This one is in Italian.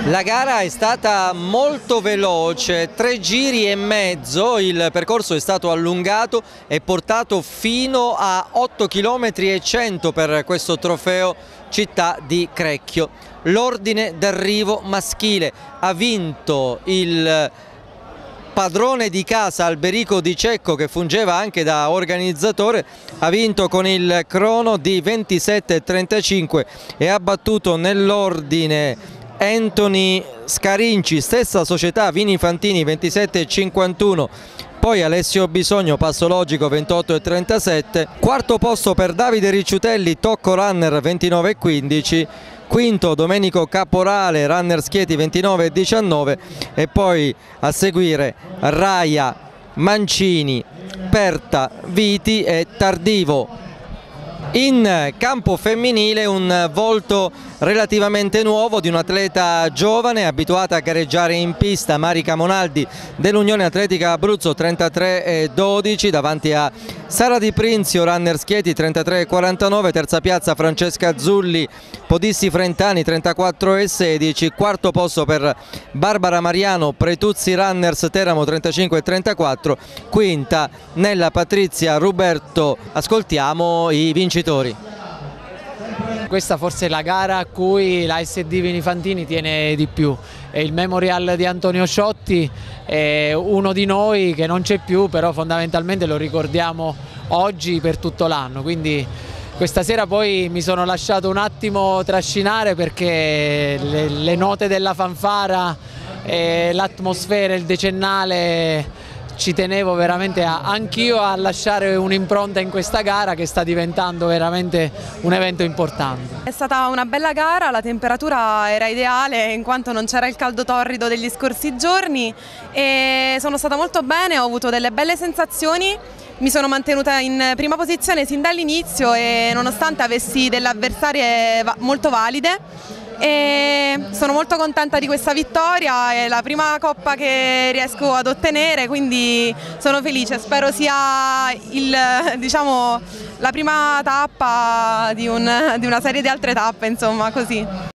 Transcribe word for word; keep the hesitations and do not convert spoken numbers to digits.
La gara è stata molto veloce, tre giri e mezzo, il percorso è stato allungato e portato fino a otto chilometri e cento per questo trofeo città di Crecchio. L'ordine d'arrivo maschile ha vinto il padrone di casa Alberico Di Cecco, che fungeva anche da organizzatore, ha vinto con il crono di ventisette e trentacinque e ha battuto nell'ordine Anthony Scarinci, stessa società Vini Fantini ventisette e cinquantuno, poi Alessio Bisogno Passo Logico ventotto e trentasette, quarto posto per Davide Ricciutelli Tocco Runner ventinove e quindici, quinto Domenico Caporale Runner Schieti ventinove e diciannove e poi a seguire Raia, Mancini, Perta, Viti e Tardivo. In campo femminile un volto relativamente nuovo di un atleta giovane abituata a gareggiare in pista, Marica Monaldi dell'Unione Atletica Abruzzo trentatré e dodici davanti a Sara Di Prinzio Runner Schieti trentatré e quarantanove, terza piazza Francesca Zulli Podisti Frentani trentaquattro e sedici, quarto posto per Barbara Mariano Pretuzzi Runners Teramo trentacinque e trentaquattro, quinta Nella Patrizia Ruberto. Ascoltiamo i vincitori. Questa forse è la gara a cui la S D Vini Fantini tiene di più, è il memorial di Antonio Ciotti, è uno di noi che non c'è più, però fondamentalmente lo ricordiamo oggi per tutto l'anno, quindi questa sera poi mi sono lasciato un attimo trascinare perché le, le note della fanfara e l'atmosfera, il decennale, ci tenevo veramente anch'io a lasciare un'impronta in questa gara che sta diventando veramente un evento importante. È stata una bella gara, la temperatura era ideale in quanto non c'era il caldo torrido degli scorsi giorni e sono stata molto bene, ho avuto delle belle sensazioni, mi sono mantenuta in prima posizione sin dall'inizio e nonostante avessi delle avversarie molto valide. E sono molto contenta di questa vittoria, è la prima coppa che riesco ad ottenere, quindi sono felice, spero sia il, diciamo, la prima tappa di, un, di una serie di altre tappe, insomma, così.